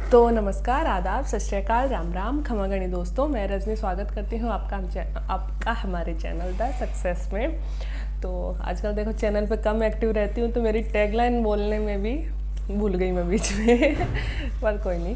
तो नमस्कार, आदाब, सत श्री अकाल, राम राम, खमा गणी दोस्तों। मैं रजनी स्वागत करती हूँ आपका हमारे चैनल द सक्सेस में। तो आजकल देखो चैनल पे कम एक्टिव रहती हूँ तो मेरी टैगलाइन बोलने में भी भूल गई मैं बीच में पर कोई नहीं।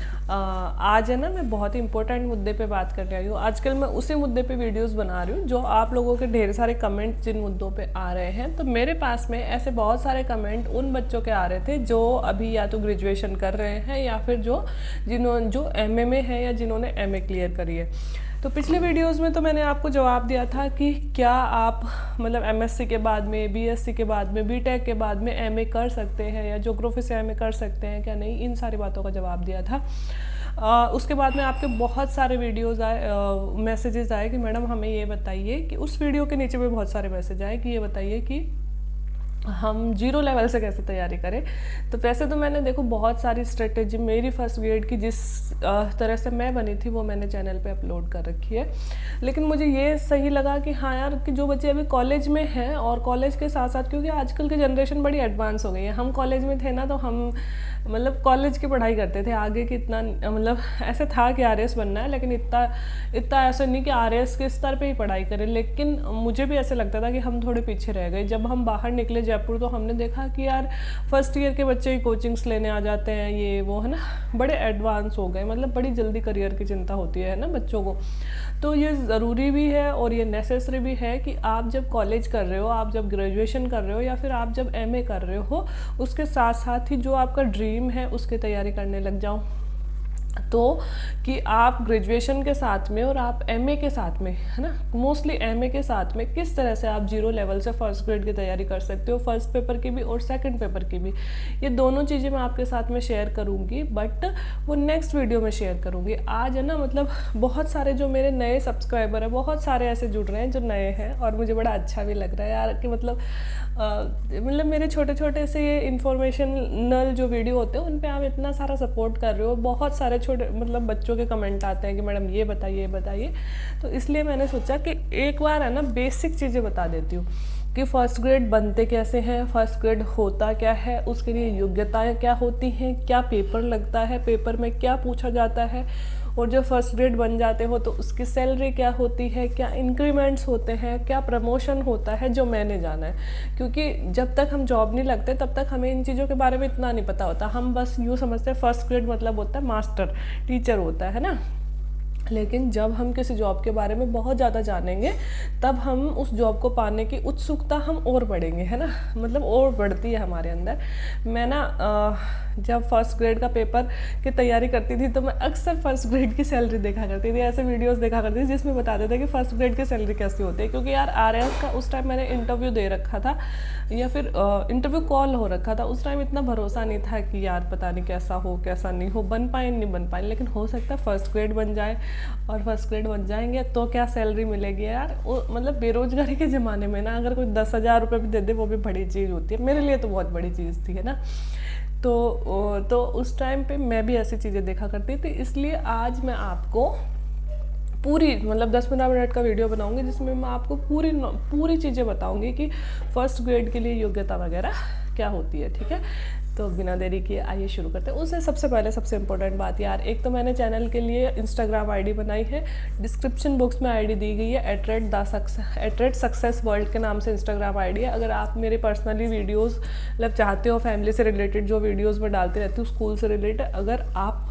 आज है ना, मैं बहुत ही इंपॉर्टेंट मुद्दे पे बात कर रही हूँ। आजकल मैं उसी मुद्दे पे वीडियोस बना रही हूँ जो आप लोगों के ढेर सारे कमेंट जिन मुद्दों पे आ रहे हैं। तो मेरे पास में ऐसे बहुत सारे कमेंट उन बच्चों के आ रहे थे जो अभी या तो ग्रेजुएशन कर रहे हैं या फिर जो एमए में है या जिन्होंने एमए क्लियर करी है। तो पिछले वीडियोस में तो मैंने आपको जवाब दिया था कि क्या आप मतलब एमएससी के बाद में, बीएससी के बाद में, बीटेक के बाद में एमए कर सकते हैं या ज्योग्राफी से एमए कर सकते हैं क्या नहीं, इन सारी बातों का जवाब दिया था। उसके बाद में आपके बहुत सारे वीडियोस आए, मैसेजेस आए कि मैडम हमें ये बताइए कि उस वीडियो के नीचे भी बहुत सारे मैसेज आए कि ये बताइए कि हम जीरो लेवल से कैसे तैयारी करें। तो वैसे तो मैंने देखो बहुत सारी स्ट्रेटेजी मेरी फर्स्ट ग्रेड की जिस तरह से मैं बनी थी वो मैंने चैनल पे अपलोड कर रखी है। लेकिन मुझे ये सही लगा कि हाँ यार, कि जो बच्चे अभी कॉलेज में हैं और कॉलेज के साथ साथ, क्योंकि आजकल की जनरेशन बड़ी एडवांस हो गई है। हम कॉलेज में थे ना तो हम मतलब कॉलेज की पढ़ाई करते थे, आगे की इतना मतलब ऐसे था कि आरएएस बनना है, लेकिन इतना ऐसा नहीं कि आरएएस के स्तर पे ही पढ़ाई करें। लेकिन मुझे भी ऐसे लगता था कि हम थोड़े पीछे रह गए। जब हम बाहर निकले जयपुर तो हमने देखा कि यार फर्स्ट ईयर के बच्चे ही कोचिंग्स लेने आ जाते हैं, ये वो है ना, बड़े एडवांस हो गए, मतलब बड़ी जल्दी करियर की चिंता होती है ना बच्चों को। तो ये ज़रूरी भी है और ये नेसेसरी भी है कि आप जब कॉलेज कर रहे हो, आप जब ग्रेजुएशन कर रहे हो या फिर आप जब एमए कर रहे हो, उसके साथ साथ ही जो आपका ड्रीम है उसकी तैयारी करने लग जाओ। तो कि आप ग्रेजुएशन के साथ में और आप एमए के साथ में, है ना, मोस्टली एमए के साथ में किस तरह से आप जीरो लेवल से फर्स्ट ग्रेड की तैयारी कर सकते हो, फर्स्ट पेपर की भी और सेकंड पेपर की भी। ये दोनों चीज़ें मैं आपके साथ में शेयर करूँगी, बट वो नेक्स्ट वीडियो में शेयर करूँगी। आज है ना, मतलब बहुत सारे जो मेरे नए सब्सक्राइबर हैं, बहुत सारे ऐसे जुड़ रहे हैं जो नए हैं और मुझे बड़ा अच्छा भी लग रहा है यार कि मतलब मेरे छोटे छोटे से ये इन्फॉर्मेशनल जो वीडियो होते हैं उन पे आप इतना सारा सपोर्ट कर रहे हो। बहुत सारे छोटे मतलब बच्चों के कमेंट आते हैं कि मैडम ये बताइए। तो इसलिए मैंने सोचा कि एक बार है ना बेसिक चीज़ें बता देती हूँ कि फर्स्ट ग्रेड बनते कैसे हैं, फर्स्ट ग्रेड होता क्या है, उसके लिए योग्यताएं क्या होती हैं, क्या पेपर लगता है, पेपर में क्या पूछा जाता है, और जब फर्स्ट ग्रेड बन जाते हो तो उसकी सैलरी क्या होती है, क्या इंक्रीमेंट्स होते हैं, क्या प्रमोशन होता है, जो मैंने जाना है। क्योंकि जब तक हम जॉब नहीं लगते तब तक हमें इन चीज़ों के बारे में इतना नहीं पता होता। हम बस यूँ समझते हैं फर्स्ट ग्रेड मतलब होता है मास्टर, टीचर होता है ना। लेकिन जब हम किसी जॉब के बारे में बहुत ज़्यादा जानेंगे तब हम उस जॉब को पाने की उत्सुकता हम और बढ़ेंगे, है ना, मतलब और बढ़ती है हमारे अंदर। मैं ना जब फर्स्ट ग्रेड का पेपर की तैयारी करती थी तो मैं अक्सर फर्स्ट ग्रेड की सैलरी देखा करती थी, ऐसे वीडियोस देखा करती थी जिसमें बताते थे कि फर्स्ट ग्रेड की सैलरी कैसी होती है। क्योंकि यार आरएएस का उस टाइम मैंने इंटरव्यू दे रखा था या फिर इंटरव्यू कॉल हो रखा था। उस टाइम इतना भरोसा नहीं था कि यार पता नहीं कैसा हो कैसा नहीं हो, बन पाए नहीं बन पाए, लेकिन हो सकता है फर्स्ट ग्रेड बन जाए। और फर्स्ट ग्रेड बन जाएंगे तो क्या सैलरी मिलेगी यार, मतलब बेरोजगारी के ज़माने में ना अगर कोई 10,000 रुपये भी दे दे वो भी बड़ी चीज़ होती है। मेरे लिए तो बहुत बड़ी चीज़ थी, है ना। तो उस टाइम पे मैं भी ऐसी चीज़ें देखा करती थी। इसलिए आज मैं आपको पूरी मतलब 10-15 मिनट का वीडियो बनाऊंगी जिसमें मैं आपको पूरी चीज़ें बताऊंगी कि फर्स्ट ग्रेड के लिए योग्यता वगैरह क्या होती है, ठीक है। तो बिना देरी किए आइए शुरू करते हैं। उससे सबसे पहले सबसे इम्पोर्टेंट बात यार, एक तो मैंने चैनल के लिए इंस्टाग्राम आईडी बनाई है, डिस्क्रिप्शन बॉक्स में आईडी दी गई है, @सक्सेस वर्ल्ड के नाम से इंस्टाग्राम आईडी है। अगर आप मेरे पर्सनली वीडियोस मतलब चाहते हो, फैमिली से रिलेटेड जो वीडियोस मैं डालती रहती हूँ, स्कूल से रिलेटेड, अगर आप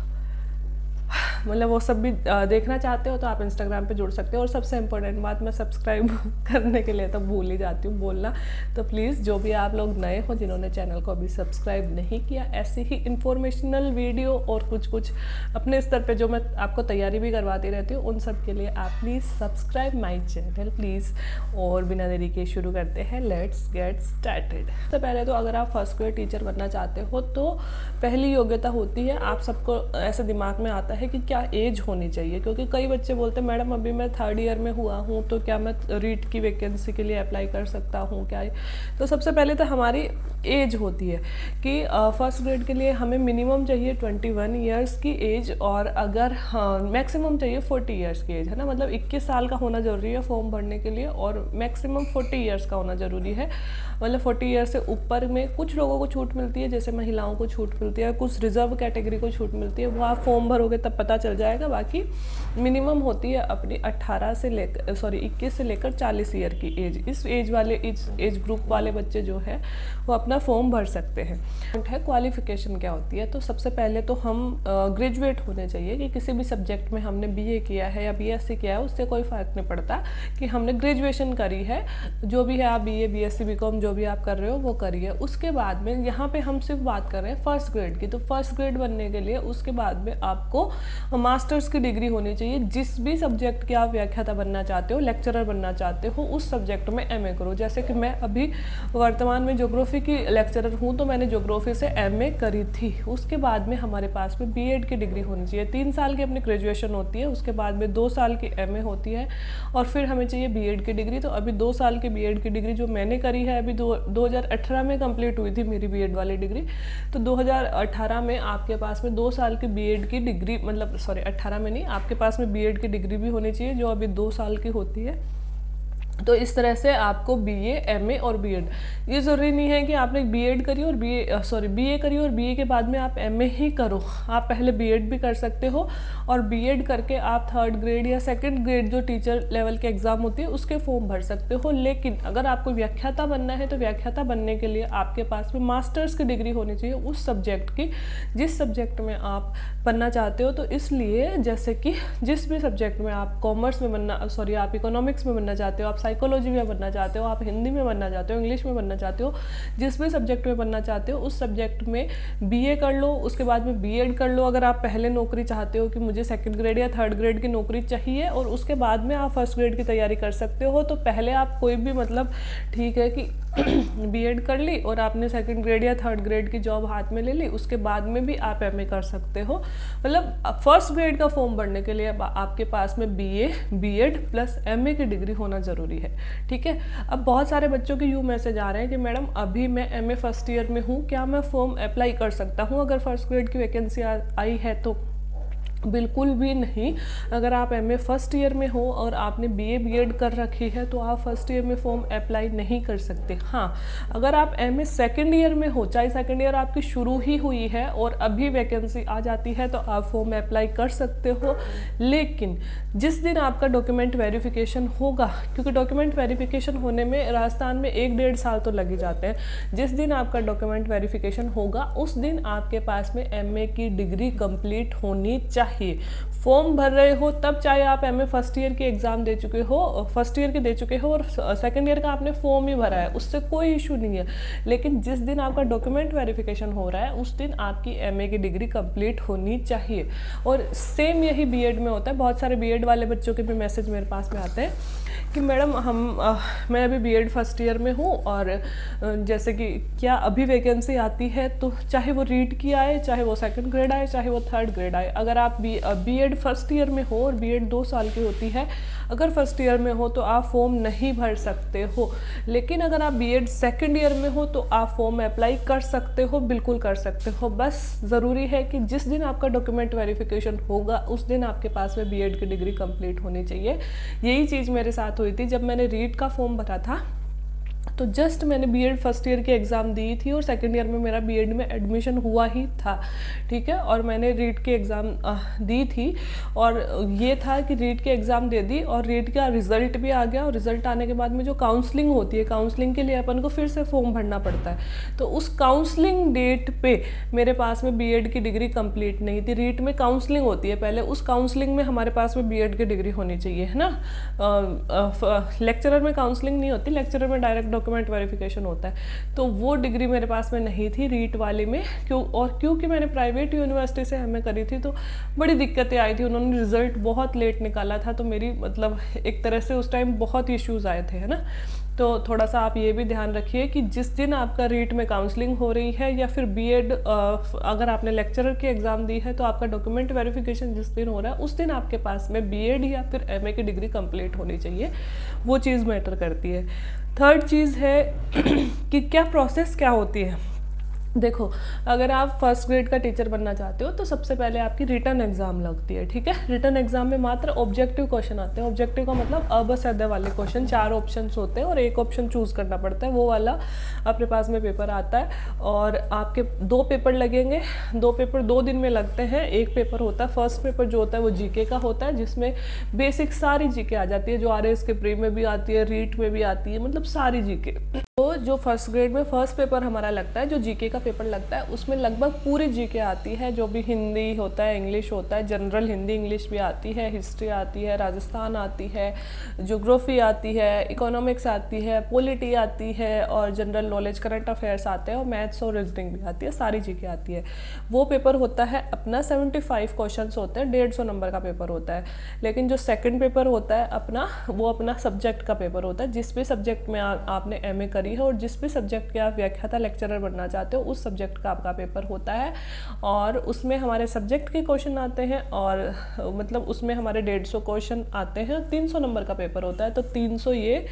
मतलब वो सब भी देखना चाहते हो तो आप इंस्टाग्राम पे जुड़ सकते हो। और सबसे इम्पोर्टेंट बात, मैं सब्सक्राइब करने के लिए तो भूल ही जाती हूँ बोलना। तो प्लीज़ जो भी आप लोग नए हो जिन्होंने चैनल को अभी सब्सक्राइब नहीं किया, ऐसे ही इंफॉर्मेशनल वीडियो और कुछ अपने स्तर पे जो मैं आपको तैयारी भी करवाती रहती हूँ, उन सब के लिए आप please subscribe my channel please. और बिना देरी के शुरू करते हैं, लेट्स गेट स्टार्टेड। सबसे पहले तो अगर आप फर्स्ट ग्रेड टीचर बनना चाहते हो तो पहली योग्यता होती है, आप सबको ऐसे दिमाग में आता है कि क्या एज होनी चाहिए, क्योंकि कई बच्चे बोलते हैं मैडम अभी मैं 3rd ईयर में हुआ हूँ तो क्या मैं रीट की वैकेंसी के लिए अप्लाई कर सकता हूँ क्या। तो सबसे पहले तो हमारी एज होती है कि फर्स्ट ग्रेड के लिए हमें मिनिमम चाहिए 21 ईयर्स की एज, और अगर मैक्सिमम चाहिए 40 ईयर्स की एज, है ना। मतलब 21 साल का होना ज़रूरी है फॉर्म भरने के लिए, और मैक्सिमम 40 ईयर्स का होना ज़रूरी है। मतलब 40 ईयर्स से ऊपर में कुछ लोगों को छूट मिलती है, जैसे महिलाओं को छूट मिलती है, कुछ रिजर्व कैटेगरी को छूट मिलती है, वो आप फॉर्म भरोगे तब पता चल जाएगा। बाकी मिनिमम होती है अपनी 21 से लेकर 40 ईयर की एज। इस एज ग्रुप वाले बच्चे जो है वो अपना फॉर्म भर सकते हैं। क्वालिफिकेशन क्या होती है, तो सबसे पहले तो हम ग्रेजुएट होने चाहिए कि किसी भी सब्जेक्ट में हमने बीए किया है या बीएससी किया है, उससे कोई फ़र्क नहीं पड़ता कि हमने ग्रेजुएशन करी है। जो भी है आप बीए बीएससी बीकॉम जो भी आप कर रहे हो वो करिए। उसके बाद में यहाँ पे हम सिर्फ बात कर रहे हैं फर्स्ट ग्रेड की, तो फर्स्ट ग्रेड बनने के लिए उसके बाद में आपको मास्टर्स की डिग्री होनी चाहिए। जिस भी सब्जेक्ट की आप व्याख्याता बनना चाहते हो, लेक्चरर बनना चाहते हो, उस सब्जेक्ट में एमए करो। जैसे कि मैं अभी वर्तमान में ज्योग्राफी की लेक्चरर हूँ, तो मैंने ज्योग्राफी से एमए करी थी। उसके बाद में हमारे पास में बीएड की डिग्री होनी चाहिए। 3 साल की अपनी ग्रेजुएशन होती है, उसके बाद में 2 साल की एमए होती है, और फिर हमें चाहिए बीएड की डिग्री। तो अभी 2 साल की बीएड की डिग्री जो मैंने करी है अभी 2018 में कंप्लीट हुई थी मेरी बीएड वाली डिग्री। तो 2018 में आपके पास में 2 साल की बीएड की डिग्री, मतलब सॉरी 18 में नहीं, आपके पास में बीएड की डिग्री भी होनी चाहिए जो अभी 2 साल की होती है। तो इस तरह से आपको बीए, एमए और बीएड, ये ज़रूरी नहीं है कि आपने बीएड करी और बीए करी और बीए के बाद में आप एमए ही करो। आप पहले बीएड भी कर सकते हो, और बीएड करके आप 3rd ग्रेड या 2nd ग्रेड जो टीचर लेवल के एग्ज़ाम होती है उसके फॉर्म भर सकते हो। लेकिन अगर आपको व्याख्याता बनना है तो व्याख्याता बनने के लिए आपके पास में मास्टर्स की डिग्री होनी चाहिए उस सब्जेक्ट की जिस सब्जेक्ट में आप बनना चाहते हो। तो इसलिए जैसे कि जिस भी सब्जेक्ट में आप कॉमर्स में बनना, आप इकोनॉमिक्स में बनना चाहते हो, आप साइकोलॉजी में बनना चाहते हो, आप हिंदी में बनना चाहते हो, इंग्लिश में बनना चाहते हो, जिस भी सब्जेक्ट में बनना चाहते हो उस सब्जेक्ट में बीए कर लो, उसके बाद में बीएड कर लो। अगर आप पहले नौकरी चाहते हो कि मुझे 2nd ग्रेड या 3rd ग्रेड की नौकरी चाहिए, और उसके बाद में आप फर्स्ट ग्रेड की तैयारी कर सकते हो, तो पहले आप कोई भी, मतलब ठीक है कि बीएड कर ली और आपने 2nd ग्रेड या 3rd ग्रेड की जॉब हाथ में ले ली, उसके बाद में भी आप एमए कर सकते हो। मतलब फर्स्ट ग्रेड का फॉर्म भरने के लिए आपके पास में बीए, बीएड प्लस एमए की डिग्री होना ज़रूरी है, ठीक है। अब बहुत सारे बच्चों के यूँ मैसेज आ रहे हैं कि मैडम अभी मैं एमए फर्स्ट ईयर में हूँ, क्या मैं फॉर्म अप्लाई कर सकता हूँ अगर फर्स्ट ग्रेड की वैकेंसी आई है तो? बिल्कुल भी नहीं। अगर आप एमए फर्स्ट ईयर में हो और आपने बीए बीएड कर रखी है तो आप फर्स्ट ईयर में फॉर्म अप्लाई नहीं कर सकते। हाँ, अगर आप एमए 2nd ईयर में हो, चाहे 2nd ईयर आपकी शुरू ही हुई है और अभी वैकेंसी आ जाती है, तो आप फॉर्म अप्लाई कर सकते हो। लेकिन जिस दिन आपका डॉक्यूमेंट वेरिफिकेशन होगा, क्योंकि डॉक्यूमेंट वेरिफिकेशन होने में राजस्थान में 1-1.5 साल तो लग ही जाते हैं, जिस दिन आपका डॉक्यूमेंट वेरिफिकेशन होगा उस दिन आपके पास में एमए की डिग्री कंप्लीट होनी चाहिए। फॉर्म भर रहे हो तब, चाहे आप एमए फर्स्ट ईयर की एग्जाम दे चुके हो, फर्स्ट ईयर के दे चुके हो और 2nd ईयर का आपने फॉर्म ही भरा है, उससे कोई इशू नहीं है। लेकिन जिस दिन आपका डॉक्यूमेंट वेरिफिकेशन हो रहा है उस दिन आपकी एमए की डिग्री कंप्लीट होनी चाहिए। और सेम यही बीएड में होता है। बहुत सारे बीएड वाले बच्चों के भी मैसेज मेरे पास में आते हैं कि मैडम मैं अभी बीएड फर्स्ट ईयर में हूँ, और जैसे कि क्या अभी वैकेंसी आती है तो चाहे वो रीट की आए, चाहे वो 2nd ग्रेड आए, चाहे वो 3rd ग्रेड आए, अगर आप बीएड फर्स्ट ईयर में हो और बीएड 2 साल की होती है, अगर फर्स्ट ईयर में हो तो आप फॉर्म नहीं भर सकते हो। लेकिन अगर आप बीएड 2nd ईयर में हो तो आप फॉर्म अप्लाई कर सकते हो, बिल्कुल कर सकते हो। बस ज़रूरी है कि जिस दिन आपका डॉक्यूमेंट वेरिफिकेशन होगा उस दिन आपके पास में बीएड की डिग्री कंप्लीट होनी चाहिए। यही चीज़ मेरे साथ हुई थी जब मैंने रीट का फॉर्म भरा था। तो जस्ट मैंने बीएड फर्स्ट ईयर की एग्ज़ाम दी थी और 2nd ईयर में मेरा बीएड में एडमिशन हुआ ही था, ठीक है। और मैंने रीट की एग्ज़ाम दी थी, और ये था कि रीट की एग्ज़ाम दे दी और रीट का रिज़ल्ट भी आ गया, और रिज़ल्ट आने के बाद में जो काउंसलिंग होती है, काउंसलिंग के लिए अपन को फिर से फॉर्म भरना पड़ता है। तो उस काउंसलिंग डेट पे मेरे पास में बीएड की डिग्री कंप्लीट नहीं थी। रीट में काउंसलिंग होती है पहले, उस काउंसलिंग में हमारे पास में बीएड की डिग्री होनी चाहिए, है ना। लेक्चरर में काउंसलिंग नहीं होती, लेक्चरर में डायरेक्ट डॉक्यूमेंट वेरिफिकेशन होता है। तो वो डिग्री मेरे पास में नहीं थी रीट वाले में, क्योंकि मैंने प्राइवेट यूनिवर्सिटी से एमए करी थी तो बड़ी दिक्कतें आई थी। उन्होंने रिजल्ट बहुत लेट निकाला था, तो मेरी मतलब एक तरह से उस टाइम बहुत इश्यूज आए थे, है ना। तो थोड़ा सा आप ये भी ध्यान रखिए कि जिस दिन आपका रीट में काउंसलिंग हो रही है या फिर बीएड अगर आपने लेक्चरर की एग्ज़ाम दी है तो आपका डॉक्यूमेंट वेरिफिकेशन जिस दिन हो रहा है उस दिन आपके पास में बीएड या फिर एमए की डिग्री कंप्लीट होनी चाहिए, वो चीज़ मैटर करती है। थर्ड चीज़ है कि क्या प्रोसेस क्या होती है। देखो, अगर आप फर्स्ट ग्रेड का टीचर बनना चाहते हो तो सबसे पहले आपकी रिटन एग्जाम लगती है, ठीक है। रिटन एग्जाम में मात्र ऑब्जेक्टिव क्वेश्चन आते हैं। ऑब्जेक्टिव का मतलब अबस अदर वाले क्वेश्चन, 4 ऑप्शंस होते हैं और एक ऑप्शन चूज करना पड़ता है, वो वाला अपने पास में पेपर आता है। और आपके 2 पेपर लगेंगे, 2 पेपर 2 दिन में लगते हैं। एक पेपर होता है, फर्स्ट पेपर जो होता है वो जीके का होता है, जिसमें बेसिक सारी जीके आ जाती है, जो आरएस के प्री में भी आती है, रीट में भी आती है, मतलब सारी जीके। तो जो फर्स्ट ग्रेड में फर्स्ट पेपर हमारा लगता है, जो जीके का पेपर लगता है, उसमें लगभग पूरी जीके आती है, जो भी हिंदी होता है, इंग्लिश होता है, जनरल हिंदी इंग्लिश भी आती है, हिस्ट्री आती है, राजस्थान आती है, ज्योग्राफी आती है, इकोनॉमिक्स आती है, पॉलिटी आती है, और जनरल नॉलेज करंट अफेयर्स आते हैं, और मैथ्स और रीजनिंग भी आती है, सारी जीके आती है। वो पेपर होता है अपना 75 क्वेश्चन होते हैं, 150 नंबर का पेपर होता है। लेकिन जो सेकेंड पेपर होता है अपना, वो अपना सब्जेक्ट का पेपर होता है। जिस भी सब्जेक्ट में आपने एमए करी है और जिस भी सब्जेक्ट के आप व्याख्याता लेक्चरर बनना चाहते हो उस सब्जेक्ट का आपका पेपर होता है, और उसमें हमारे सब्जेक्ट के क्वेश्चन आते हैं, और मतलब उसमें हमारे 150 क्वेश्चन आते हैं। 300 नंबर का पेपर होता है, तो 300 ये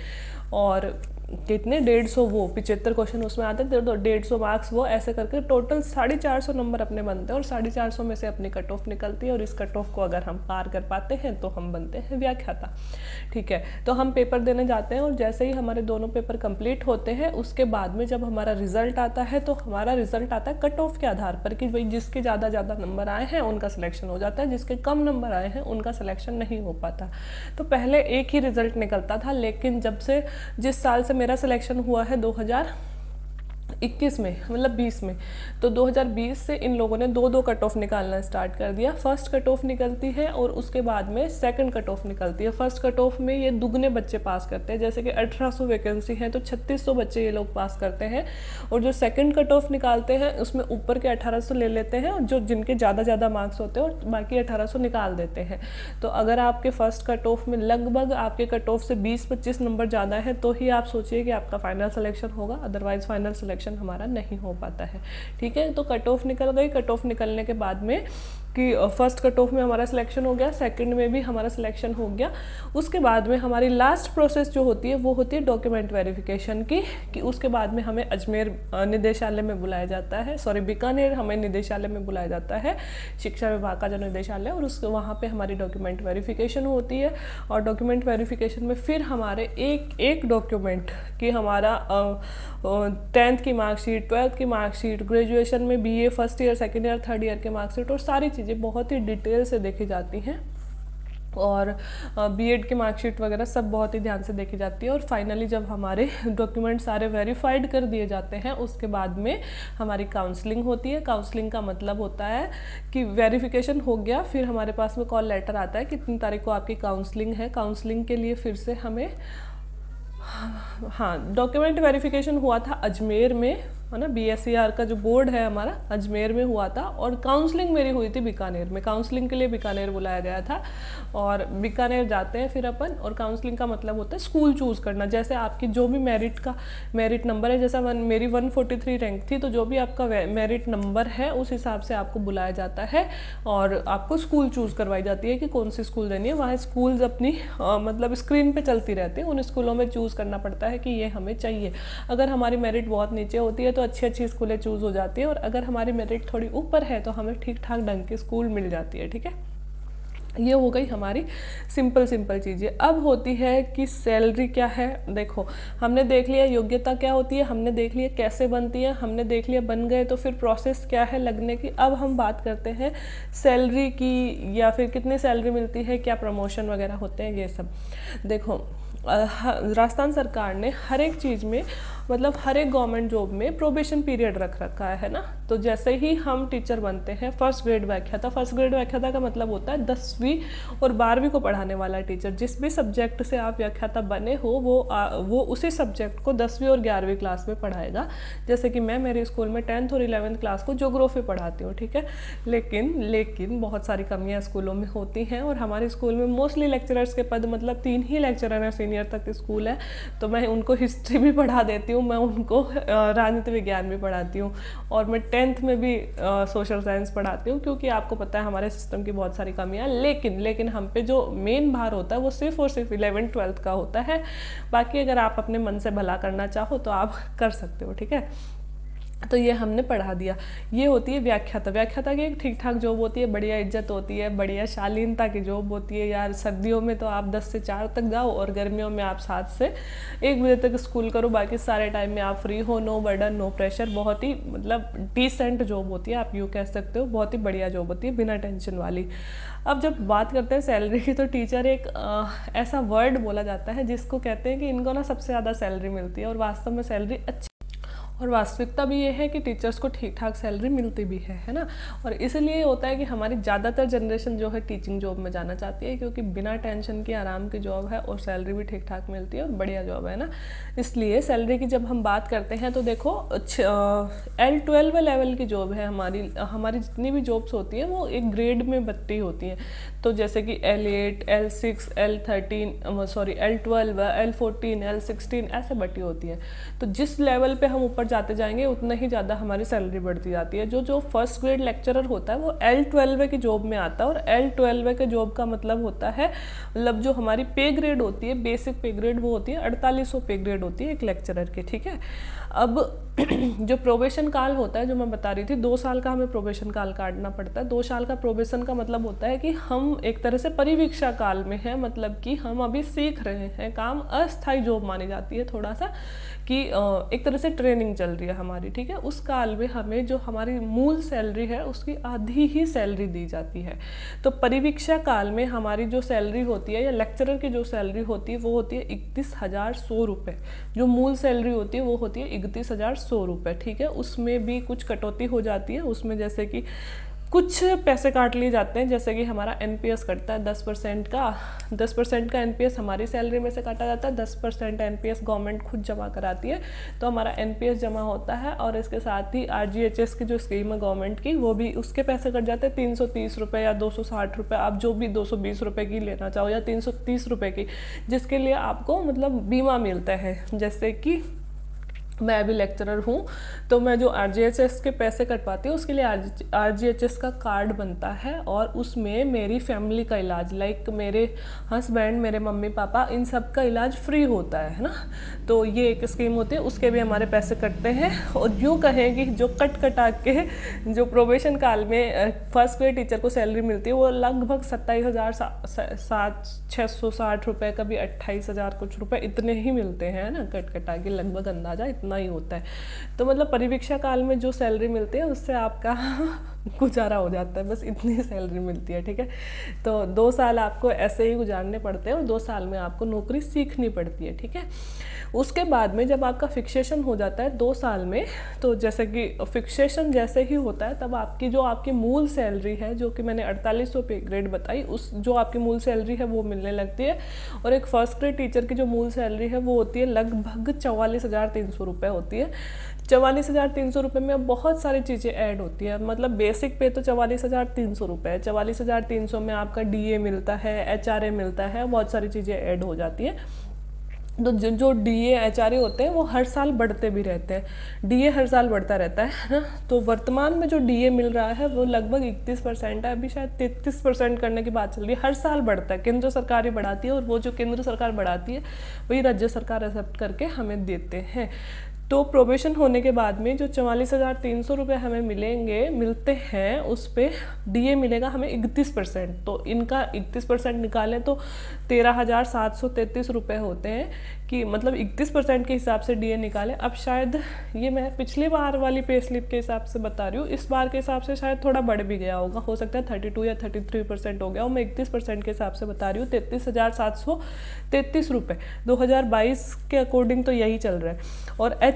और कितने 150 वो 75 क्वेश्चन उसमें आते हैं, तो 150 मार्क्स वो, ऐसे करके टोटल 450 नंबर अपने बनते हैं। और 450 में से अपनी कट ऑफ निकलती है, और इस कट ऑफ को अगर हम पार कर पाते हैं तो हम बनते हैं व्याख्याता, ठीक है। तो हम पेपर देने जाते हैं, और जैसे ही हमारे दोनों पेपर कंप्लीट होते हैं उसके बाद में जब हमारा रिजल्ट आता है, तो हमारा रिजल्ट आता है कट ऑफ के आधार पर, कि भाई जिसके ज़्यादा नंबर आए हैं उनका सिलेक्शन हो जाता है, जिसके कम नंबर आए हैं उनका सिलेक्शन नहीं हो पाता। तो पहले एक ही रिजल्ट निकलता था, लेकिन जब से जिस साल से मेरा सिलेक्शन हुआ है 2021 में, मतलब 20 में, तो 2020 से इन लोगों ने 2 कट ऑफ निकालना स्टार्ट कर दिया। फर्स्ट कट ऑफ निकलती है और उसके बाद में सेकंड कट ऑफ निकलती है। फर्स्ट कट ऑफ में ये दुगने बच्चे पास करते हैं, जैसे कि 1800 वैकेंसी है तो 3600 बच्चे ये लोग पास करते हैं, और जो सेकंड कट ऑफ निकालते हैं उसमें ऊपर के 1800 ले लेते हैं, और जो जिनके ज़्यादा मार्क्स होते हैं और बाकी 1800 निकाल देते हैं। तो अगर आपके फर्स्ट कट ऑफ में लगभग आपके कट ऑफ से 20-25 नंबर ज़्यादा है तो ही आप सोचिए कि आपका फाइनल सिलेक्शन होगा, अदरवाइज फाइनल सिलेक्शन हमारा नहीं हो पाता है, ठीक है। तो कट ऑफ निकल गई। कट ऑफ निकलने के बाद में कि फर्स्ट कट ऑफ में हमारा सिलेक्शन हो गया, सेकंड में भी हमारा सिलेक्शन हो गया, उसके बाद में हमारी लास्ट प्रोसेस जो होती है वो होती है डॉक्यूमेंट वेरिफिकेशन की, कि उसके बाद में हमें अजमेर निदेशालय में बुलाया जाता है, सॉरी बीकानेर हमें निदेशालय में बुलाया जाता है, शिक्षा विभाग का जो निदेशालय, और उसके वहाँ पे हमारी डॉक्यूमेंट वेरिफिकेशन होती है। और डॉक्यूमेंट वेरिफिकेशन में फिर हमारे एक डॉक्यूमेंट कि हमारा 10th की मार्कशीट, 12th की मार्कशीट, ग्रेजुएशन में BA first year, second year, third year की मार्कशीट, और सारी चीज़ें बहुत ही डिटेल से देखी जाती हैं, और बीएड की मार्कशीट वगैरह सब बहुत ही ध्यान से देखी जाती है। और फाइनली जब हमारे डॉक्यूमेंट सारे वेरीफाइड कर दिए जाते हैं उसके बाद में हमारी काउंसलिंग होती है। काउंसलिंग का मतलब होता है कि वेरिफिकेशन हो गया, फिर हमारे पास में कॉल लेटर आता है कि 3 तारीख को आपकी काउंसलिंग है। काउंसलिंग के लिए फिर से हमें, हाँ, डॉक्यूमेंट वेरिफिकेशन हुआ था अजमेर में, है ना, BSER का जो बोर्ड है हमारा अजमेर में हुआ था, और काउंसलिंग मेरी हुई थी बीकानेर में। काउंसलिंग के लिए बीकानेर बुलाया गया था, और बीकानेर जाते हैं फिर अपन। और काउंसलिंग का मतलब होता है स्कूल चूज़ करना, जैसे आपकी जो भी मेरिट नंबर है, जैसा मेरी 143 रैंक थी, तो जो भी आपका मेरिट नंबर है उस हिसाब से आपको बुलाया जाता है, और आपको स्कूल चूज़ करवाई जाती है कि कौन सी स्कूल देनी है। वहाँ स्कूल्स अपनी मतलब स्क्रीन पर चलती रहती है, उन स्कूलों में चूज़ करना पड़ता है कि ये हमें चाहिए। अगर हमारी मेरिट बहुत नीचे होती है तो अच्छी स्कूलें चूज़ हो जाती है, और अगर हमारी मेरिट थोड़ी ऊपर है तो हमें ठीक ठाक ढंग की स्कूल मिल जाती है, ठीक है। ये हो गई हमारी सिंपल चीज़ें। अब होती है कि सैलरी क्या है। देखो, हमने देख लिया योग्यता क्या होती है, हमने देख लिया कैसे बनती है, हमने देख लिया बन गए तो फिर प्रोसेस क्या है लगने की। अब हम बात करते हैं सैलरी की, या फिर कितनी सैलरी मिलती है, क्या प्रमोशन वगैरह होते हैं, ये सब। देखो, राजस्थान सरकार ने हर एक चीज़ में मतलब हर एक गवर्नमेंट जॉब में प्रोबेशन पीरियड रख रखा है ना। तो जैसे ही हम टीचर बनते हैं, फर्स्ट ग्रेड व्याख्याता, फर्स्ट ग्रेड व्याख्याता का मतलब होता है 10वीं और 12वीं को पढ़ाने वाला टीचर। जिस भी सब्जेक्ट से आप व्याख्याता बने हो वो उसी सब्जेक्ट को 10वीं और 11वीं क्लास में पढ़ाएगा। जैसे कि मैं मेरे स्कूल में 10th और 11th क्लास को ज्योग्राफी पढ़ाती हूँ, ठीक है। लेकिन बहुत सारी कमियाँ स्कूलों में होती हैं, और हमारे स्कूल में मोस्टली लेक्चरर्स के पद मतलब 3 ही लेक्चरर हैं, सीनियर तक स्कूल है। तो मैं उनको हिस्ट्री भी पढ़ा देती हूँ, मैं उनको राजनीति विज्ञान भी पढ़ाती हूँ, और मैं 10th में भी सोशल साइंस पढ़ाती हूँ, क्योंकि आपको पता है हमारे सिस्टम की बहुत सारी कमियाँ। लेकिन हम पे जो मेन भार होता है वो सिर्फ और सिर्फ 11th 12th का होता है। बाकी अगर आप अपने मन से भला करना चाहो तो आप कर सकते हो, ठीक है। तो ये हमने पढ़ा दिया। ये होती है व्याख्याता। व्याख्याता की एक ठीक ठाक जॉब होती है, बढ़िया इज्जत होती है, बढ़िया शालीनता की जॉब होती है यार। सर्दियों में तो आप 10 से 4 तक जाओ, और गर्मियों में आप 7 से 1 बजे तक स्कूल करो। बाकी सारे टाइम में आप फ्री हो, नो बर्डन, नो प्रेशर। बहुत ही मतलब डिसेंट जॉब होती है, आप यूँ कह सकते हो। बहुत ही बढ़िया जॉब होती है, बिना टेंशन वाली। अब जब बात करते हैं सैलरी की, तो टीचर एक ऐसा वर्ड बोला जाता है जिसको कहते हैं कि इनको ना सबसे ज़्यादा सैलरी मिलती है, और वास्तव में सैलरी अच्छी, और वास्तविकता भी ये है कि टीचर्स को ठीक ठाक सैलरी मिलती भी है ना। और इसलिए होता है कि हमारी ज़्यादातर जनरेशन जो है टीचिंग जॉब में जाना चाहती है, क्योंकि बिना टेंशन के आराम की जॉब है, और सैलरी भी ठीक ठाक मिलती है, और बढ़िया जॉब है ना। इसलिए सैलरी की जब हम बात करते हैं तो देखो L12 लेवल की जॉब है हमारी जितनी भी जॉब्स होती हैं वो एक ग्रेड में बंटी होती हैं। तो जैसे कि L8, L6, L12, L14, L16 ऐसे बटी होती है। तो जिस लेवल पे हम ऊपर जाते जाएंगे उतना ही ज़्यादा हमारी सैलरी बढ़ती जाती है। जो फर्स्ट ग्रेड लेक्चरर होता है वो L12 की जॉब में आता है, और L12 के जॉब का मतलब होता है, मतलब जो हमारी पे ग्रेड होती है, बेसिक पे ग्रेड, वो होती है 4800 पे ग्रेड होती है एक लेक्चरर की, ठीक है। अब जो प्रोबेशन काल होता है, जो मैं बता रही थी, 2 साल का हमें प्रोबेशन काल काटना पड़ता है। 2 साल का प्रोबेशन का मतलब होता है कि हम एक तरह से परिवीक्षा काल में हैं, मतलब कि हम अभी सीख रहे हैं काम। अस्थायी जॉब मानी जाती है थोड़ा सा, कि एक तरह से ट्रेनिंग चल रही है हमारी, ठीक है। उस काल में हमें जो हमारी मूल सैलरी है उसकी आधी ही सैलरी दी जाती है। तो परिवीक्षा काल में हमारी जो सैलरी होती है, या लेक्चरर की जो सैलरी होती है, वो होती है 31,100 रुपये। जो मूल सैलरी होती है वो होती है 31,100 रुपये, ठीक है। उसमें भी कुछ कटौती हो जाती है, उसमें जैसे कि कुछ पैसे काट लिए जाते हैं। जैसे कि हमारा NPS कटता है 10% का, 10% का NPS हमारी सैलरी में से काटा जाता है, 10% NPS गवर्नमेंट खुद जमा कराती है, तो हमारा NPS जमा होता है। और इसके साथ ही RGHS की जो स्कीम है गवर्नमेंट की, वो भी, उसके पैसे कट जाते हैं 330 रुपये या 260 रुपये, आप जो भी 220 रुपये की लेना चाहो, या 330 रुपये की, जिसके लिए आपको मतलब बीमा मिलता है। जैसे कि मैं अभी लेक्चरर हूँ, तो मैं जो RGHS के पैसे कटवाती हूँ उसके लिए RGHS का कार्ड बनता है, और उसमें मेरी फैमिली का इलाज, लाइक मेरे हस्बैंड, मेरे मम्मी पापा, इन सब का इलाज फ्री होता है ना। तो ये एक स्कीम होती है, उसके भी हमारे पैसे कटते हैं। और यूँ कहें कि जो कटा के जो प्रोबेशन काल में फर्स्ट ग्रेड टीचर को सैलरी मिलती है, वो लगभग 27,660 रुपये, कभी 28,000 कुछ रुपये, इतने ही मिलते हैं ना, कटा के लगभग अंदाजा इतना ही होता है। तो मतलब परिवीक्षा काल में जो सैलरी मिलती है उससे आपका गुजारा हो जाता है, बस इतनी सैलरी मिलती है, ठीक है। तो 2 साल आपको ऐसे ही गुजारने पड़ते हैं, और 2 साल में आपको नौकरी सीखनी पड़ती है, ठीक है। उसके बाद में जब आपका फिक्सेशन हो जाता है 2 साल में, तो जैसे कि फिक्सेशन जैसे ही होता है, तब आपकी जो आपकी मूल सैलरी है, जो कि मैंने 4800 पे ग्रेड बताई, उस जो आपकी मूल सैलरी है वो मिलने लगती है। और एक फर्स्ट ग्रेड टीचर की जो मूल सैलरी है वो होती है लगभग 44,300 रुपये होती है। 44,300 रुपये में अब बहुत सारी चीज़ें ऐड होती है। मतलब बेसिक पे तो 44,300 रुपये है, 44,300 में आपका DA मिलता है, HRA मिलता है, बहुत सारी चीज़ें ऐड हो जाती है। तो जो DA HRA होते हैं वो हर साल बढ़ते भी रहते हैं, DA हर साल बढ़ता रहता है ना। तो वर्तमान में जो DA मिल रहा है वो लगभग 31% है, अभी शायद 33% करने की बात चल रही है। हर साल बढ़ता है, केंद्र सरकार ही बढ़ाती है, और वो जो केंद्र सरकार बढ़ाती है वही राज्य सरकार एक्सेप्ट करके हमें देते हैं। तो प्रोबेशन होने के बाद में जो 44,300 रुपये हमें मिलते हैं, उस पर DA मिलेगा हमें 31%। तो इनका 31% निकालें तो 13,733 रुपये होते हैं, कि मतलब 31% के हिसाब से DA निकालें। अब शायद ये मैं पिछली बार वाली पे स्लिप के हिसाब से बता रही हूँ, इस बार के हिसाब से शायद थोड़ा बढ़ भी गया होगा, हो सकता है 32 या 33% हो गया हो। मैं 31% के हिसाब से बता रही हूँ, 33,733 रुपये 2022 के अकॉर्डिंग तो यही चल रहा है। और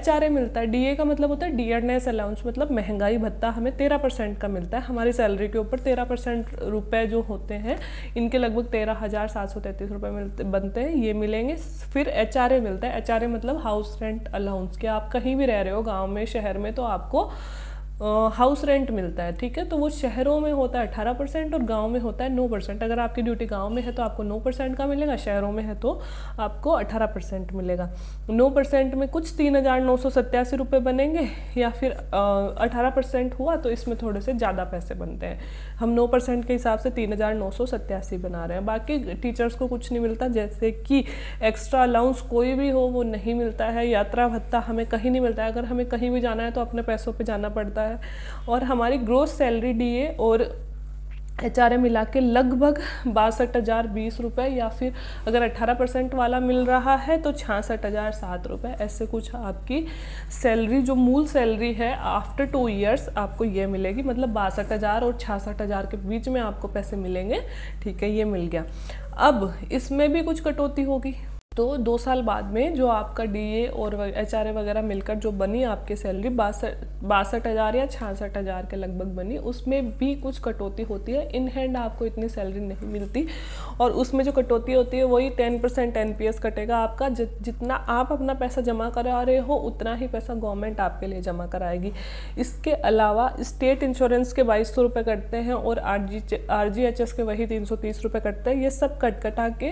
HRA मिलता है। DA का मतलब होता है डियरनेस अलाउंस, मतलब महंगाई भत्ता हमें 13% का मिलता है। हमारी सैलरी के ऊपर 13% रुपए जो होते हैं, इनके लगभग 13,733 रुपये बनते हैं, ये मिलेंगे। फिर HRA मिलता है। HRA मतलब हाउस रेंट अलाउंस, कि आप कहीं भी रह रहे हो गाँव में, शहर में, तो आपको हाउस रेंट मिलता है, ठीक है। तो वो शहरों में होता है 18% और गांव में होता है 9%। अगर आपकी ड्यूटी गांव में है तो आपको 9% का मिलेगा, शहरों में है तो आपको 18% मिलेगा। 9% में कुछ 3,987 रुपये बनेंगे, या फिर 18% हुआ तो इसमें थोड़े से ज़्यादा पैसे बनते हैं। हम 9% के हिसाब से 3,987 बना रहे हैं। बाकी टीचर्स को कुछ नहीं मिलता, जैसे कि एक्स्ट्रा अलाउंस कोई भी हो वो नहीं मिलता है। यात्रा भत्ता हमें कहीं नहीं मिलता है, अगर हमें कहीं भी जाना है तो अपने पैसों पे जाना पड़ता है। और हमारी ग्रोस सैलरी DA और HRA मिला के लगभग 62,020 रुपये, या फिर अगर 18% वाला मिल रहा है तो 66,007 रुपये, ऐसे कुछ आपकी सैलरी, जो मूल सैलरी है आफ्टर 2 ईयर्स आपको ये मिलेगी। मतलब 62,000 और 66,000 के बीच में आपको पैसे मिलेंगे, ठीक है। ये मिल गया। अब इसमें भी कुछ कटौती होगी, तो 2 साल बाद में जो आपका DA और HRA वगैरह मिलकर जो बनी आपकी सैलरी 62,000 या 66,000 के लगभग बनी, उसमें भी कुछ कटौती होती है। इन हैंड आपको इतनी सैलरी नहीं मिलती, और उसमें जो कटौती होती है वही 10% NPS कटेगा आपका। जितना आप अपना पैसा जमा करा रहे हो उतना ही पैसा गवर्नमेंट आपके लिए जमा कराएगी। इसके अलावा स्टेट इंश्योरेंस के 2200 रुपये कटते हैं, और RGHS के वही 330 रुपये कटते हैं। ये सब कटा के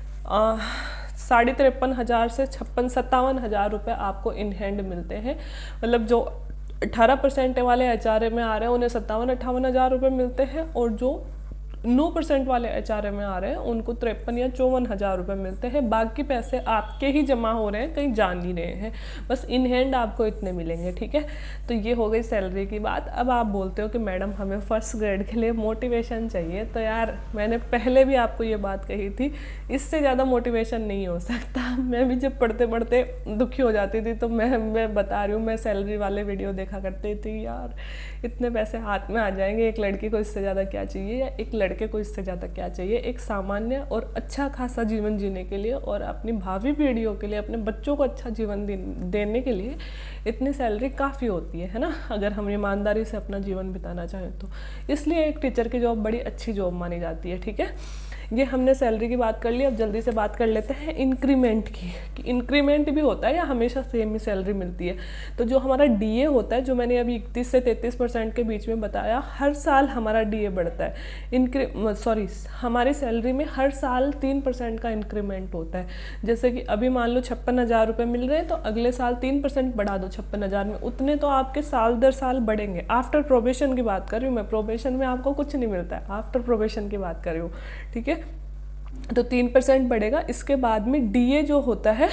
53,500 से 57,000 रुपये आपको इन हैंड मिलते हैं। मतलब जो 18% वाले HRA में आ रहे हैं उन्हें 57-58,000 रुपये मिलते हैं, और जो 9% वाले HRA में आ रहे हैं उनको 53 या 54,000 रुपये मिलते हैं। बाकी पैसे आपके ही जमा हो रहे हैं, कहीं जा नहीं रहे हैं, बस इन हैंड आपको इतने मिलेंगे, ठीक है। तो ये हो गई सैलरी की बात। अब आप बोलते हो कि मैडम हमें फर्स्ट ग्रेड के लिए मोटिवेशन चाहिए, तो यार मैंने पहले भी आपको ये बात कही थी, इससे ज़्यादा मोटिवेशन नहीं हो सकता। मैं भी जब पढ़ते पढ़ते दुखी हो जाती थी, तो मैं बता रही हूँ, मैं सैलरी वाले वीडियो देखा करती थी। यार इतने पैसे हाथ में आ जाएंगे, एक लड़की को इससे ज़्यादा क्या चाहिए, या एक लड़के को इससे ज़्यादा क्या चाहिए, एक सामान्य और अच्छा खासा जीवन जीने के लिए, और अपनी भावी पीढ़ियों के लिए, अपने बच्चों को अच्छा जीवन देने के लिए इतनी सैलरी काफ़ी होती है ना, अगर हम ईमानदारी से अपना जीवन बिताना चाहें तो। इसलिए एक टीचर की जॉब बड़ी अच्छी जॉब मानी जाती है, ठीक है। ये हमने सैलरी की बात कर ली। अब जल्दी से बात कर लेते हैं इंक्रीमेंट की, कि इंक्रीमेंट भी होता है या हमेशा सेम ही सैलरी मिलती है। तो जो हमारा DA होता है, जो मैंने अभी 31 से 33% के बीच में बताया, हर साल हमारा DA बढ़ता है। हमारी सैलरी में हर साल 3% का इंक्रीमेंट होता है। जैसे कि अभी मान लो 56,000 रुपये मिल रहे हैं, तो अगले साल 3% बढ़ा दो 56,000 में, उतने तो आपके साल दर साल बढ़ेंगे। आफ्टर प्रोबेशन की बात कर रही हूँ मैं, प्रोबेशन में आपको कुछ नहीं मिलता है, आफ्टर प्रोबेशन की बात कर रही हूँ, ठीक है। तो 3% बढ़ेगा। इसके बाद में DA जो होता है,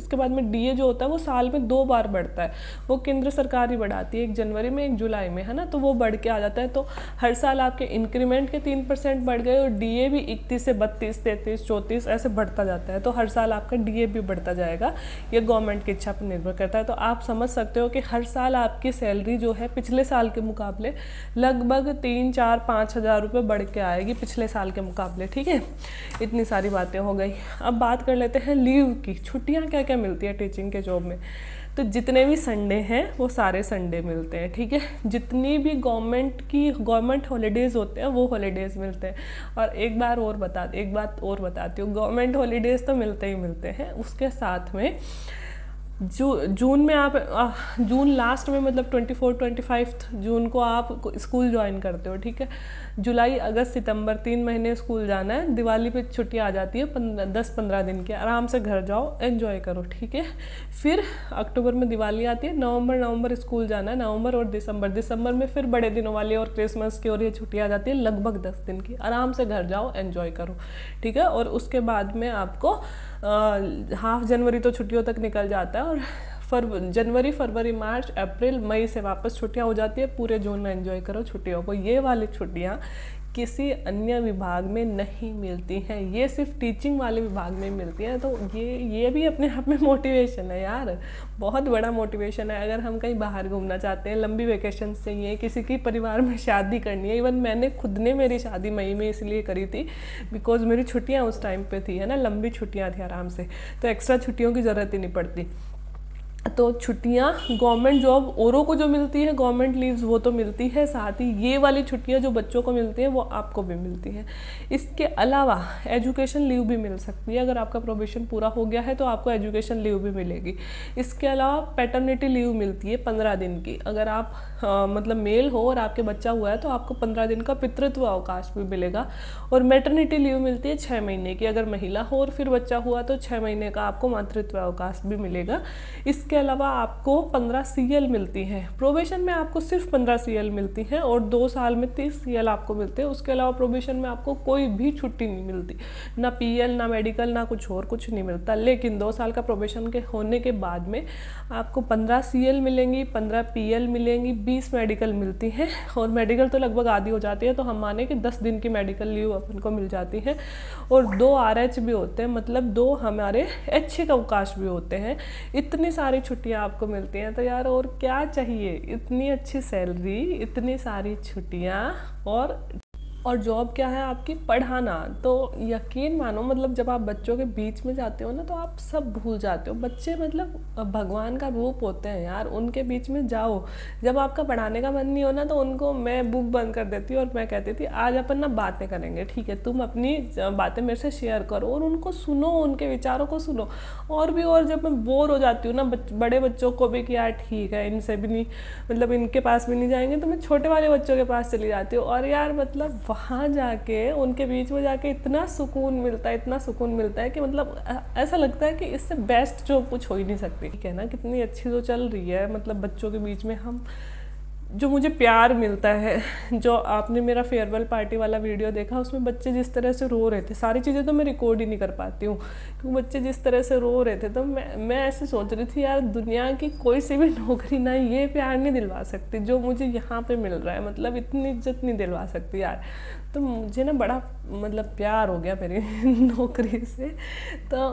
वो साल में 2 बार बढ़ता है। वो केंद्र सरकार ही बढ़ाती है, 1 जनवरी में, 1 जुलाई में, है ना। तो वो बढ़ के आ जाता है। तो हर साल आपके इंक्रीमेंट के 3% बढ़ गए, और DA भी 31 से 32, 33, 34 ऐसे बढ़ता जाता है। तो हर साल आपका DA भी बढ़ता जाएगा। ये गवर्नमेंट की इच्छा पर निर्भर करता है। तो आप समझ सकते हो कि हर साल आपकी सैलरी जो है पिछले साल के मुकाबले लगभग 3, 4, 5 हज़ार रुपये बढ़ के आएगी पिछले साल के मुकाबले, ठीक है। इतनी सारी बातें हो गई। अब बात कर लेते हैं लीव की, छुट्टियाँ क्या मिलती है टीचिंग के जॉब में। तो जितने भी संडे हैं वो सारे संडे मिलते हैं, ठीक है। जितनी भी गवर्नमेंट हॉलीडेज़ होते हैं वो हॉलीडेज़ मिलते हैं। और एक बात और बताती हूँ, गवर्नमेंट हॉलीडेज़ तो मिलते ही मिलते हैं। उसके साथ में जून में आप जून लास्ट में, मतलब 24-25 जून को आप स्कूल ज्वाइन करते हो, ठीक है। जुलाई, अगस्त, सितंबर 3 महीने स्कूल जाना है। दिवाली पे छुट्टी आ जाती है 10-15 दिन की, आराम से घर जाओ, एंजॉय करो, ठीक है। फिर अक्टूबर में दिवाली आती है। नवंबर स्कूल जाना है, नवंबर और दिसंबर में फिर बड़े दिनों वाली और क्रिसमस की और ये छुट्टी आ जाती है लगभग 10 दिन की। आराम से घर जाओ, एंजॉय करो, ठीक है। और उसके बाद में आपको हाफ जनवरी तो छुट्टियों तक निकल जाता है, और जनवरी, फरवरी, मार्च, अप्रैल, मई से वापस छुट्टियां हो जाती है। पूरे जून में एंजॉय करो छुट्टियों को। ये वाली छुट्टियां किसी अन्य विभाग में नहीं मिलती हैं, ये सिर्फ टीचिंग वाले विभाग में मिलती हैं। तो ये भी अपने आप में मोटिवेशन है यार, बहुत बड़ा मोटिवेशन है। अगर हम कहीं बाहर घूमना चाहते हैं, लंबी वेकेशन चाहिए, किसी की परिवार में शादी करनी है, इवन मैंने खुद ने मेरी शादी मई में इसलिए करी थी बिकॉज मेरी छुट्टियाँ उस टाइम पे थी, है ना, लंबी छुट्टियाँ थी आराम से, तो एक्स्ट्रा छुट्टियों की ज़रूरत ही नहीं पड़ती। तो छुट्टियां गवर्नमेंट जॉब औरों को जो मिलती है गवर्नमेंट लीव्स वो तो मिलती है, साथ ही ये वाली छुट्टियां जो बच्चों को मिलती हैं वो आपको भी मिलती हैं। इसके अलावा एजुकेशन लीव भी मिल सकती है, अगर आपका प्रोबेशन पूरा हो गया है तो आपको एजुकेशन लीव भी मिलेगी। इसके अलावा पैटर्निटी लीव मिलती है 15 दिन की, अगर आप मतलब मेल हो और आपके बच्चा हुआ है तो आपको 15 दिन का पितृत्व अवकाश भी मिलेगा। और मैटरनिटी लीव मिलती है 6 महीने की, अगर महिला हो और फिर बच्चा हुआ तो 6 महीने का आपको मातृत्व अवकाश भी मिलेगा। इसके अलावा आपको 15 CL मिलती है, प्रोबेशन में आपको सिर्फ 15 CL मिलती है और 2 साल में 30 CL आपको मिलते हैं। उसके अलावा प्रोबेशन में आपको कोई भी छुट्टी नहीं मिलती, ना PL ना मेडिकल ना कुछ और कुछ नहीं मिलता। लेकिन 2 साल का प्रोबेशन के होने के बाद में आपको 15 CL मिलेंगी, 15 PL मिलेंगी, 20 मेडिकल मिलती है। और मेडिकल तो लगभग आधी हो जाती है, तो हम माने कि 10 दिन की मेडिकल लीव अपन को मिल जाती है। और 2 RH भी होते हैं, मतलब 2 हमारे ऐच्छिक अवकाश भी होते हैं। इतनी सारी छुट्टियां आपको मिलती हैं, तो यार और क्या चाहिए, इतनी अच्छी सैलरी, इतनी सारी छुट्टियां और जॉब क्या है आपकी, पढ़ाना। तो यकीन मानो मतलब जब आप बच्चों के बीच में जाते हो ना तो आप सब भूल जाते हो। बच्चे मतलब भगवान का रूप होते हैं यार, उनके बीच में जाओ। जब आपका पढ़ाने का मन नहीं हो ना तो उनको मैं बुक बंद कर देती और मैं कहती थी आज अपन ना बातें करेंगे, ठीक है, तुम अपनी बातें मेरे से शेयर करो और उनको सुनो, उनके विचारों को सुनो। और जब मैं बोर हो जाती हूँ ना बड़े बच्चों को भी कि यार ठीक है इनसे भी नहीं, मतलब इनके पास भी नहीं जाएंगे, तो मैं छोटे वाले बच्चों के पास चली जाती हूँ। और यार मतलब वहाँ जाके उनके बीच में जाके इतना सुकून मिलता है, इतना सुकून मिलता है कि मतलब ऐसा लगता है कि इससे बेस्ट जो कुछ हो ही नहीं सकती। ठीक है ना, कितनी अच्छी जो चल रही है, मतलब बच्चों के बीच में हम जो मुझे प्यार मिलता है। जो आपने मेरा फेयरवेल पार्टी वाला वीडियो देखा उसमें बच्चे जिस तरह से रो रहे थे, सारी चीज़ें तो मैं रिकॉर्ड ही नहीं कर पाती हूँ क्योंकि बच्चे जिस तरह से रो रहे थे, तो मैं ऐसे सोच रही थी यार दुनिया की कोई सी भी नौकरी ना ये प्यार नहीं दिलवा सकती जो मुझे यहाँ पे मिल रहा है, मतलब इतनी इज्जत नहीं दिलवा सकती यार। तो मुझे ना बड़ा मतलब प्यार हो गया मेरी नौकरी से, तो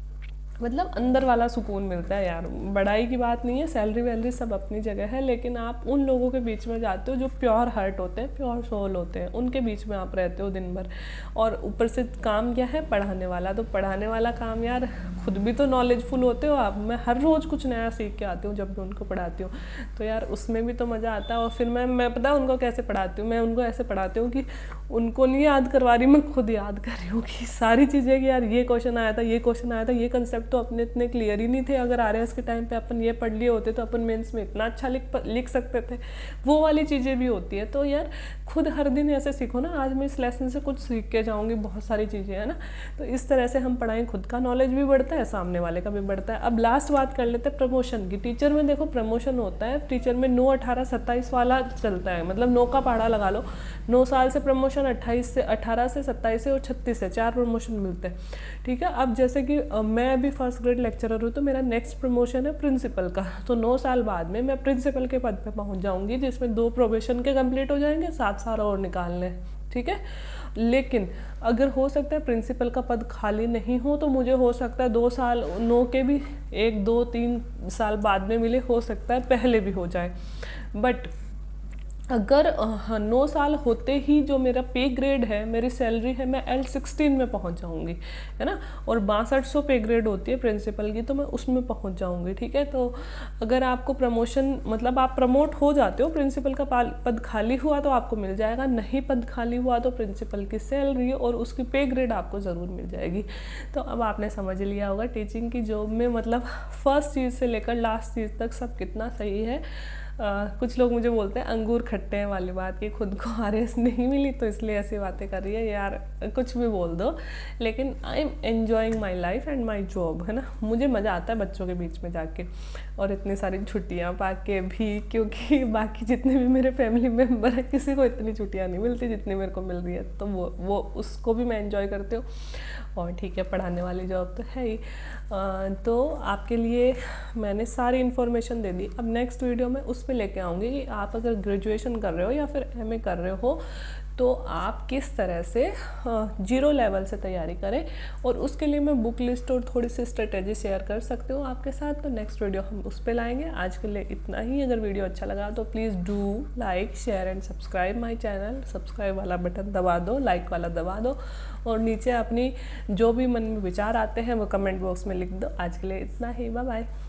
मतलब अंदर वाला सुकून मिलता है यार। बड़ाई की बात नहीं है, सैलरी वैलरी सब अपनी जगह है, लेकिन आप उन लोगों के बीच में जाते हो जो प्योर हार्ट होते हैं, प्योर सोल होते हैं, उनके बीच में आप रहते हो दिन भर। और ऊपर से काम क्या है, पढ़ाने वाला। तो पढ़ाने वाला काम यार, खुद भी तो नॉलेजफुल होते हो आप, मैं हर रोज़ कुछ नया सीख के आती हूँ जब मैं उनको पढ़ाती हूँ, तो यार उसमें भी तो मज़ा आता है। और फिर मैं पता है उनको कैसे पढ़ाती हूँ, मैं उनको ऐसे पढ़ाती हूँ कि उनको नहीं याद करवा रही, मैं खुद याद कर रही हूँ कि सारी चीज़ें कि यार ये क्वेश्चन आया था, ये क्वेश्चन आया था, ये कंसेप्ट तो अपने इतने क्लियर ही नहीं थे, अगर RS के टाइम पे अपन ये पढ़ लिए होते तो अपन मेंस में इतना अच्छा लिख सकते थे, वो वाली चीज़ें भी होती है। तो यार खुद हर दिन ऐसे सीखो ना, आज मैं इस लेसन से कुछ सीख के जाऊँगी, बहुत सारी चीज़ें है ना। तो इस तरह से हम पढ़ाएं, खुद का नॉलेज भी बढ़ता है, सामने वाले का भी बढ़ता है। अब लास्ट बात कर लेते हैं प्रमोशन की। टीचर में देखो प्रमोशन होता है, टीचर में 9, 18, 27 वाला चलता है, मतलब 9 का पहाड़ा लगा लो, 9 साल से प्रमोशन, 18 से 27 से और 36 से 4 प्रमोशन मिलते हैं। ठीक है, अब जैसे कि मैं अभी फर्स्ट ग्रेड लेक्चरर हूँ, तो मेरा नेक्स्ट प्रमोशन है प्रिंसिपल का, तो 9 साल बाद में मैं प्रिंसिपल के पद पे पहुँच जाऊँगी, जिसमें 2 प्रोबेशन के कंप्लीट हो जाएंगे, 7 साल और निकालने। ठीक है, लेकिन अगर हो सकता है प्रिंसिपल का पद खाली नहीं हो तो मुझे हो सकता है 2 साल 9 के भी 1, 2, 3 साल बाद में मिले, हो सकता है पहले भी हो जाए। बट अगर 9 साल होते ही जो मेरा पे ग्रेड है, मेरी सैलरी है, मैं L16 में पहुंच जाऊंगी, है ना। और 6200 पे ग्रेड होती है प्रिंसिपल की, तो मैं उसमें पहुंच जाऊंगी। ठीक है, तो अगर आपको प्रमोशन मतलब आप प्रमोट हो जाते हो, प्रिंसिपल का पद खाली हुआ तो आपको मिल जाएगा, नहीं पद खाली हुआ तो प्रिंसिपल की सैलरी और उसकी पे ग्रेड आपको ज़रूर मिल जाएगी। तो अब आपने समझ लिया होगा टीचिंग की जॉब में मतलब फर्स्ट चीज़ से लेकर लास्ट चीज़ तक सब कितना सही है। कुछ लोग मुझे बोलते हैं अंगूर खट्टे हैं वाली बात, कि खुद को RS नहीं मिली तो इसलिए ऐसी बातें कर रही है। यार कुछ भी बोल दो, लेकिन I am enjoying my life and my job, है ना। मुझे मज़ा आता है बच्चों के बीच में जाके, और इतनी सारी छुट्टियाँ पा के भी, क्योंकि बाकी जितने भी मेरे फैमिली मेम्बर हैं किसी को इतनी छुट्टियाँ नहीं मिलती जितनी मेरे को मिल रही है, तो वो उसको भी मैं एंजॉय करती हूँ। और ठीक है, पढ़ाने वाली जॉब तो है ही। तो आपके लिए मैंने सारी इन्फॉर्मेशन दे दी। अब नेक्स्ट वीडियो में उस पर लेके आऊँगी कि आप अगर ग्रेजुएशन कर रहे हो या फिर MA कर रहे हो तो आप किस तरह से 0 लेवल से तैयारी करें, और उसके लिए मैं बुक लिस्ट और थोड़ी सी स्ट्रेटेजी शेयर कर सकती हूँ आपके साथ। तो नेक्स्ट वीडियो हम उस पर लाएंगे। आज के लिए इतना ही। अगर वीडियो अच्छा लगा तो please do like, share and subscribe my channel. Subscribe वाला बटन दबा दो, लाइक वाला दबा दो, और नीचे अपनी जो भी मन में विचार आते हैं वो कमेंट बॉक्स में लिख दो। आज के लिए इतना ही, बाय बाय।